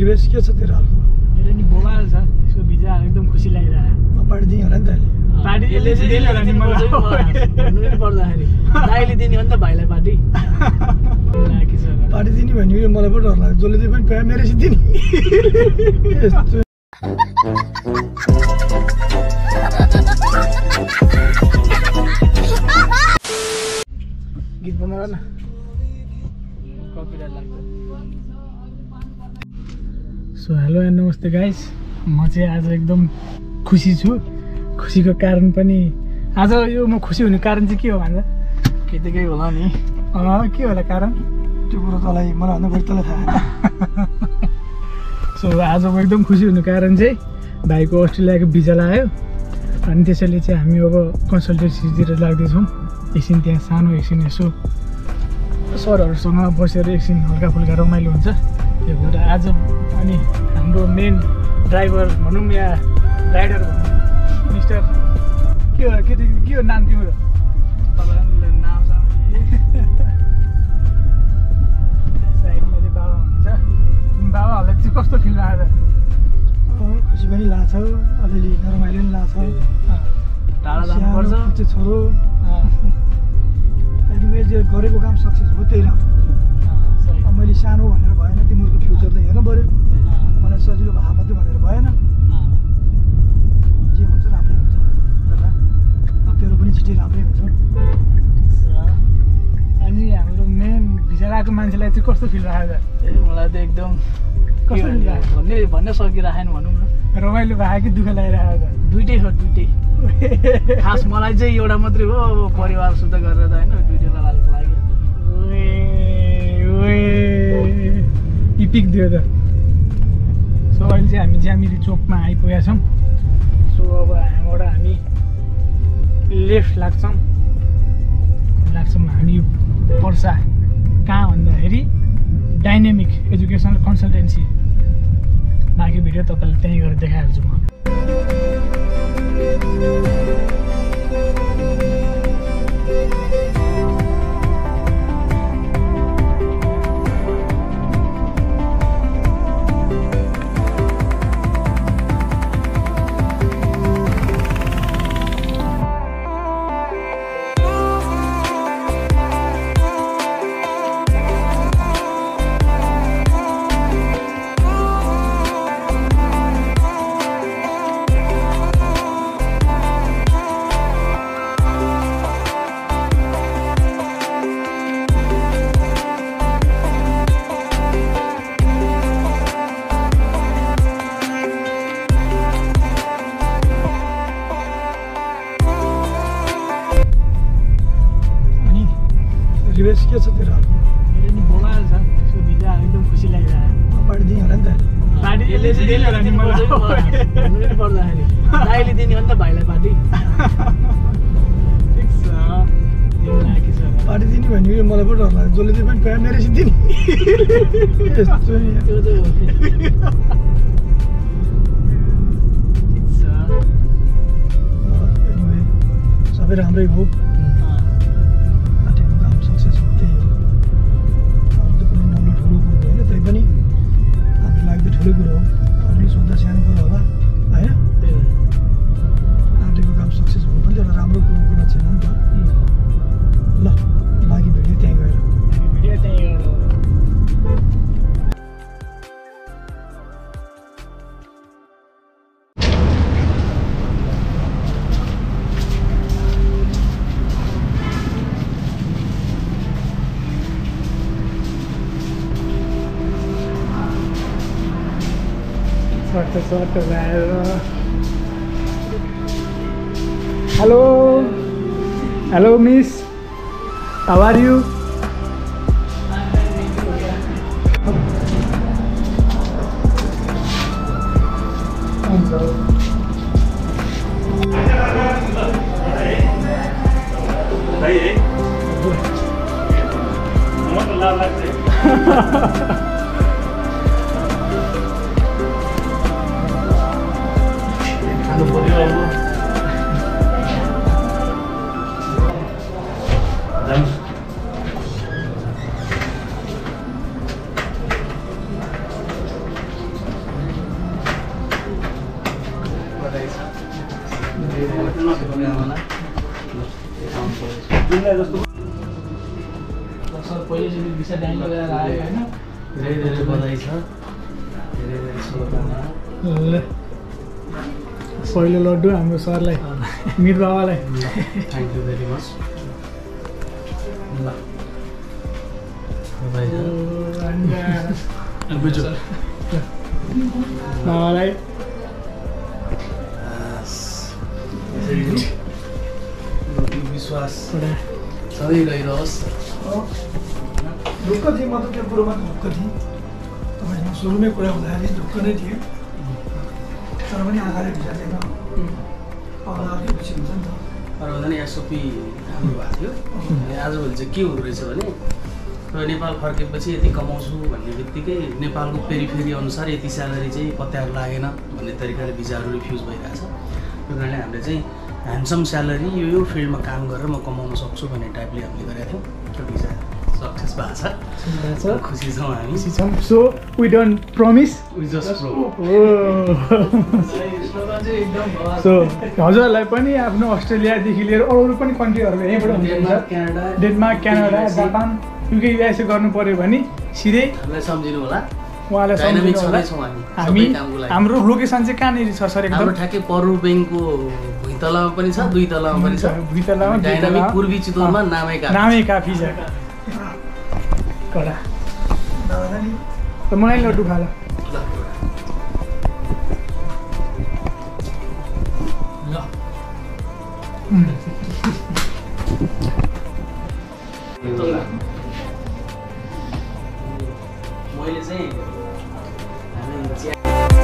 रिवेश के छ तेरो हाल? मेरो नि बोबाल छ, त्यसको भिजा एकदम खुसी लागिरहेको। पार्टी दिने होला नि त अहिले। पार्टी यसले चाहिँ दिने होला नि मलाई भन्नु नि पर्दाखेरि दाइले दिने हो नि त भाइलाई पार्टी। पार्टी दिने भने मलाई पो डर लाग्छ, जसले पनि पाए मेरो सित दिने। गीत बन्द गर्न कपिराइट लाग्छ। सो हेलो एन्ड नमस्ते गाइस, म चाहिँ आज एकदम खुसी छु। खुसीको कारण पनि आज यो म खुसी हुने कारण चाहिँ के हो भन्दा के त केही होला नि। के होला कारण त्यो कुरो तँलाई मलाई भन्दा बढी तँलाई थाहा। सो आज म एकदम खुसी हुने कारण चाहिँ भाइको अस्ट्रेलियाको भिजा लाग्यो अनि त्यसैले चाहिँ हामी अब कन्सल्टेन्सीतिर लाग्दैछौँ। एकछिन त्यहाँ सानो एकछिन यसो सरहरूसँग बसेर एकछिन हल्का फुल्का रमाइलो हुन्छ। त्यो भएर आज अनि हाम्रो मेन ड्राइभर भनौँ या राइडर भनौँ मिस्टर के हो नाम तिम्रो? तपाईँलाई नाम साइडमा चाहिँ बाबा हुन्छ। बाबाहरूलाई चाहिँ कस्तो फिल लाग्छ? खुसी पनि लाग्छ, अलिअलि रमाइलो पनि लाग्छ। टाढा जानुपर्छ छोरो अहिले जे गरेको काम सक्सेस हो त्यही राम्रो। मैले सानो भनेर भएन, तिमीहरूको फ्युचर त हेर्नु पऱ्यो। मलाई सजिलो भए मात्रै भनेर भएन, जे हुन्छ राम्रै हुन्छ। तेरो पनि छिटै राम्रै हुन्छ। अनि हाम्रो मेन भिजा लगाएको मान्छेलाई चाहिँ कस्तो फिल लाग्छ? मलाई त एकदम कस्तो फिल लाग्छ भन्न सकिरहेन भनौँ न। रमाइलो भयो कि दुःख लागिरहेको? दुइटै हो, दुइटै। खास मलाई चाहिँ एउटा मात्रै हो, अब परिवार सुध गरेर त होइन, दुइटैलाई लाग्यो। इपिक दियो त। सो अहिले चाहिँ हामी ज्यामिरी चोकमा आइपुगेका छौँ। सो अब यहाँबाट हामी लेफ्ट लाग्छौँ हामी पर्सा कहाँ भन्दाखेरि डाइनामिक एजुकेसनल कन्सल्टेन्सी। बाँकी भिडियो तपाईँलाई त्यहीँ गएर देखाइहाल्छु म। रिवेश के छ तेरो हाल? मेरो नि बोबाल छ, त्यसको भिजा एकदम खुसी लागिरहेको। पार्टी दिने होला नि त अहिले। पार्टी यसले चाहिँ दिने होला नि मलाई भन्नु नि पर्दाखेरि दाइले दिने हो नि त भाइलाई पार्टी। ठिक छ, पार्टी दिने भने मलाई पो डर लाग्छ, जसले पनि पाए मेरो सित दिने। यस्तो नि त्यो चाहिँ हो। ठिक छ, सबै राम्रै हो। ठुलो कुरो हो, अरूले सोध्दा सानो कुरो होला होइन। आँटेको काम सक्सेस हुनु पनि एउटा राम्रो कुरो छैन नि त। ल बाँकी भिडियो त्यहीँ गएर Sort of hello miss, how are you? शुभकामना सर पहिलेचोटि भिसा ड्याङ लगाएर आयो होइन धेरै धेरै बधाई छ धेरै धेरै शुभकामना ल पहिलो लड्डु हाम्रो सरलाई मित बाबालाई थ्याङ्क यू भेरी मच ल बाबालाई विश्वास सधैँ रहिरहोस् ढुक्क थिएँ म त त्यो कुरोमा ढुक्क थिएँ तपाईँसँग सुरुमै कुरा हुँदाखेरि ढुक्क नै थियो तर पनि आँखाले भिजा दिएन अब अर्कै खुसी हुन्छ नि त तर भन्दा नि एसओपी राम्रो भएको थियो अनि आजभोलि चाहिँ के हुँदो रहेछ भने तपाईँ नेपाल फर्केपछि यति कमाउँछु भन्ने बित्तिकै नेपालको पेरिफेरी अनुसार यति स्यालेरी चाहिँ पत्याएर लागेन भन्ने तरिकाले भिजाहरू रिफ्युज भइरहेछ त्यो कारणले हामीले चाहिँ ह्यान्डसम स्यालेरी यो फिल्डमा काम गरेर म कमाउन सक्छु भन्ने टाइपले हामीले गरेका थियौँ त्यो भिजा सक्सेस भएको छ खुसी छौँ हामी so we don't promise we just so हजुरहरूलाई पनि आफ्नो अस्ट्रेलियादेखि लिएर अरू पनि कन्ट्रीहरू यहीँबाट हुन्छ Denmark Canada Japan UK USA गर्नु पऱ्यो भने सिधै हामीलाई सम्झिनु होला उहाँलाई सम्झिनु होला हामी हाम्रो लोकेसन चाहिँ कहाँनिर छ सर एकदम ठ्याक्कै परु ब्याङ्कको भुइँतलामा पनि छ दुई तलामा पनि छ भुइँतलामा डाइनामिक पूर्वी चितवनमा नामै काफी छ कडा त मलाई लड्डु खा ल मैले चाहिँ हामी